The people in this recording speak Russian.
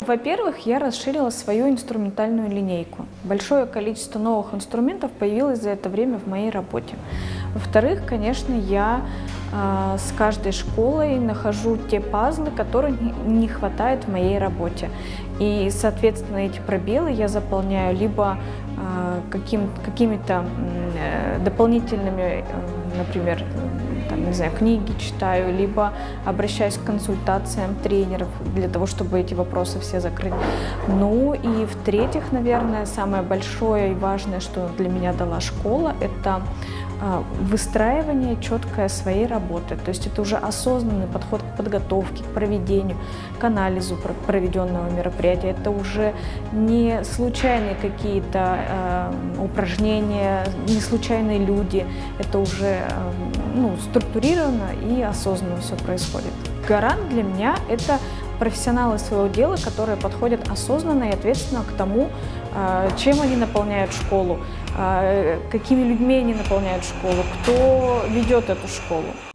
Во-первых, я расширила свою инструментальную линейку. Большое количество новых инструментов появилось за это время в моей работе. Во-вторых, конечно, я с каждой школой нахожу те пазлы, которые не хватает в моей работе. И, соответственно, эти пробелы я заполняю либо какими-то дополнительными, например, не знаю, книги читаю, либо обращаюсь к консультациям тренеров для того, чтобы эти вопросы все закрыть. Ну и в-третьих, наверное, самое большое и важное, что для меня дала школа, это выстраивание четкое своей работы. То есть это уже осознанный подход к подготовке, к проведению, к анализу проведенного мероприятия. Это уже не случайные какие-то упражнения, не случайные люди. Это уже структурировано и осознанно все происходит. Гарант для меня – это профессионалы своего дела, которые подходят осознанно и ответственно к тому, чем они наполняют школу, какими людьми они наполняют школу, кто ведет эту школу.